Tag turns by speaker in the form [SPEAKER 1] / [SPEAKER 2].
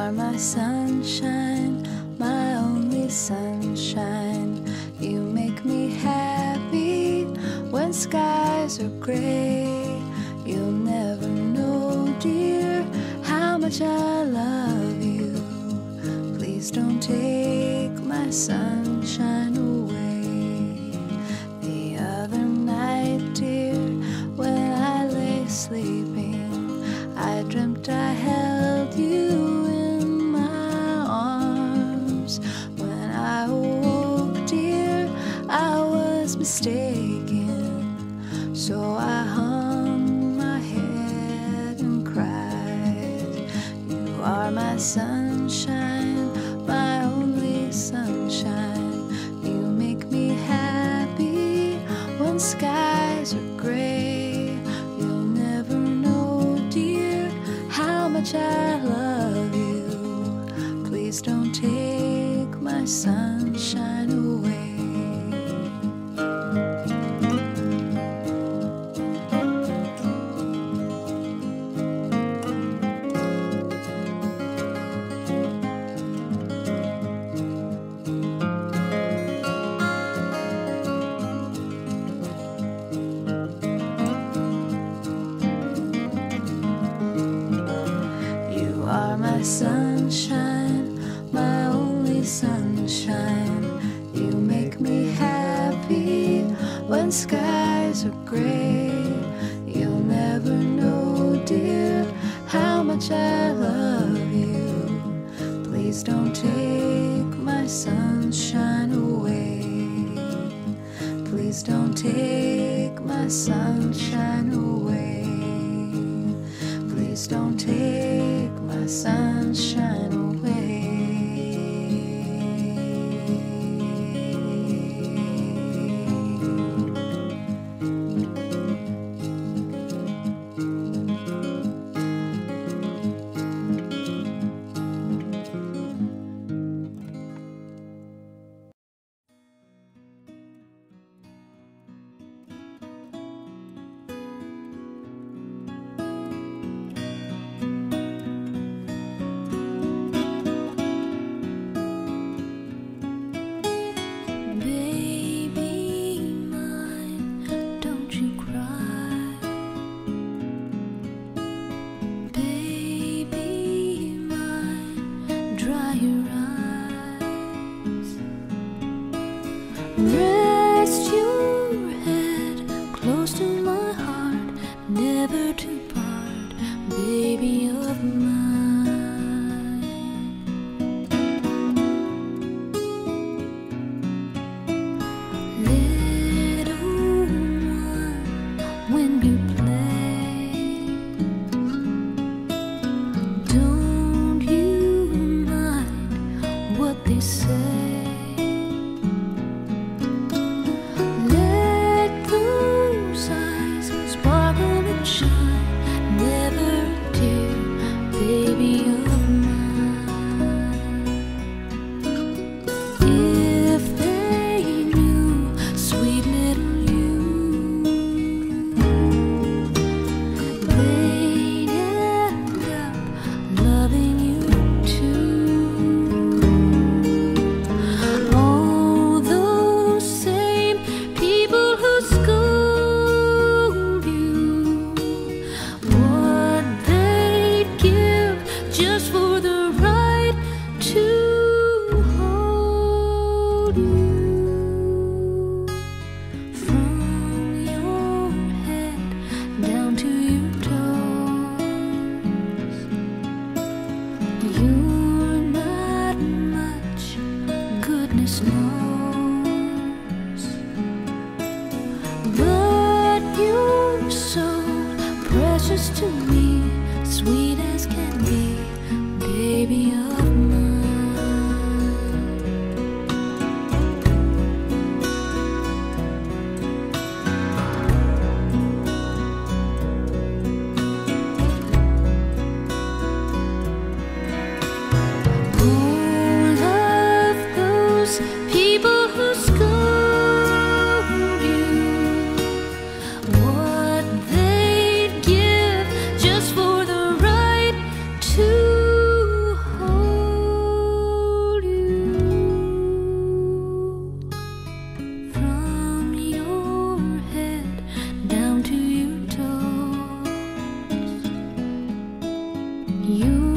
[SPEAKER 1] are my sunshine, my only sunshine. You make me happy when skies are gray. You'll never know, dear, how much I love you. Please don't take my sunshine away. The other night, dear, when I lay sleeping, I dreamt I held you in my arms. When I awoke, dear, I was mistaken. So I hung my head and cried. You are my sunshine, my only sunshine. You make me happy when skies are gray. You'll never know, dear, how much I love you. Please don't take my sunshine away. You are my sunshine, my only sunshine. You make me happy when skies are gray. You'll never know, dear, how much I love you. Please don't take my sunshine away. Please don't take my sunshine away. Please don't take my sunshine away. Rest your head close to my heart, never to part, baby of mine. Little one, when you play, don't you mind what they say. To me, sweet as can be, baby of mine. You